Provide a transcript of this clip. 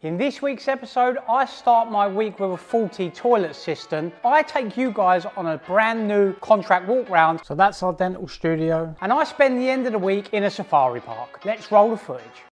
In this week's episode, I start my week with a faulty toilet system. I take you guys on a brand new contract walk round. So that's our dental studio. And I spend the end of the week in a safari park. Let's roll the footage.